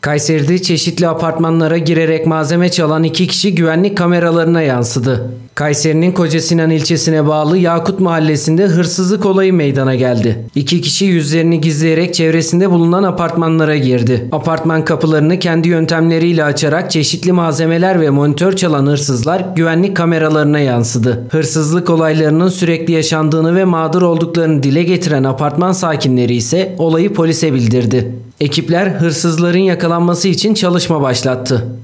Kayseri'de çeşitli apartmanlara girerek malzeme çalan 2 kişi güvenlik kameralarına yansıdı. Kayseri'nin Kocasinan ilçesine bağlı Yakut Mahallesi'nde hırsızlık olayı meydana geldi. 2 kişi yüzlerini gizleyerek çevresinde bulunan apartmanlara girdi. Apartman kapılarını kendi yöntemleriyle açarak çeşitli malzemeler ve monitör çalan hırsızlar güvenlik kameralarına yansıdı. Hırsızlık olaylarının sürekli yaşandığını ve mağdur olduklarını dile getiren apartman sakinleri ise olayı polise bildirdi. Ekipler hırsızların yakalanması için çalışma başlattı.